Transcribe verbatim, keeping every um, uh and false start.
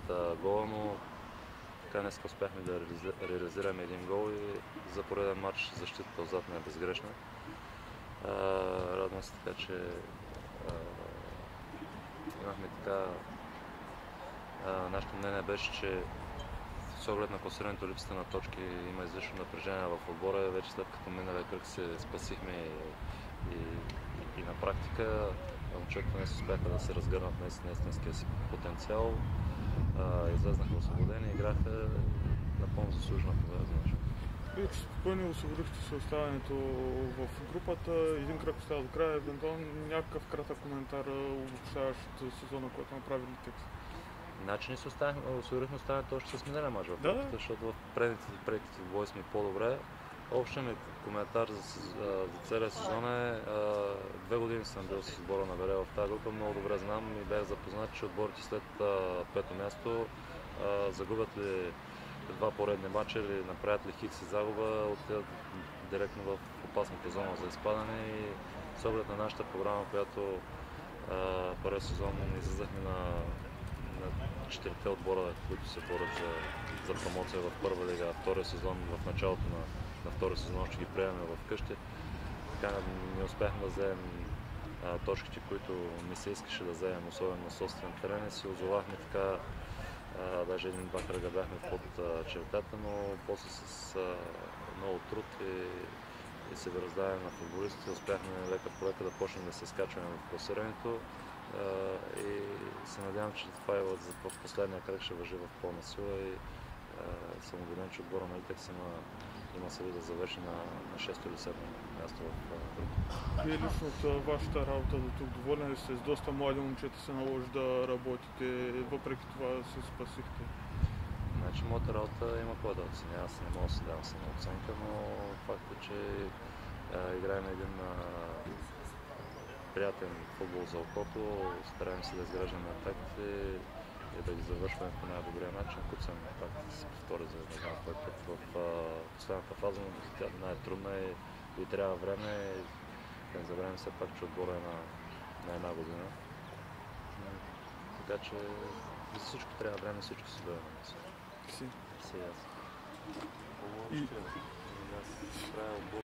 а, гола, но така днес успяхме да реализираме един гол и за пореден матч защитата отзад не е безгрешна. А, радвам се така, че а, имахме така. А, нашето мнение беше, че с оглед на класирането, липсата на точки, има излишно напрежение в отбора. Вече след като миналия кръг се спасихме и, и, и на практика момчетата днес успяха да се разгърнат наистина истинския си потенциал. А, излезнаха освободени и играха напълно заслужена победа. Вие спокойно освободихте се оставането в групата, един кръг остава до края, евентуално някакъв кратък коментар, обобщаващ сезона, който направи Литекс. Значи ние се освободихме оставането още с миналия мач в да, групата, защото в предните, предните двубои сме по-добре. Общия ми коментар за, за целия сезон е, а, две години съм бил с отбора на Вере в тази група, много добре знам и бях запознат, че отборите след а, пето място а, загубят ли два поредни мача или направят ли хикс и загуба, отидат директно в опасната зона за изпадане и с оглед на нашата програма, която а, първия сезон излизахме на, на четирите отбора, които се борят за, за промоция в първа лига, а втория сезон в началото на, на втория сезон ще ги приемем в къщи. Така не успяхме да вземем а, точките, които ми се искаше да вземем, особено на собствен терен и си озовахме така. А, даже един-два кръга бяхме под а, чертата, но после с а, много труд и, и се раздаване на футболистите успяхме лека по лека да почнем да се скачваме в класирането а, и се надявам, че това е в последния кръг ще въжи в пълна сила и а, съм убеден, че отбора на Литекс има, има сили да завърши на, на шесто или седмо място в групата. Вие лично от вашата работа до тук доволен ли сте? С доста млади момчета се наложи да работите, въпреки това се спасихте? Значи моята работа има кой да оценя, аз не мога да си давам само оценка, но факт е, че а, играем един а, приятен футбол за окото, стараем се да изграждаме атаките и да ги завършваме по най-добрия начин. Куцам пак да се повтори за не знам кой път в а, последната фаза, но тя най-трудна и, и трябва време. Да не забравим все пак, че отбора е на, на една година. Така че за всичко трябва време, всичко се дойде на място. Си. Си аз. И...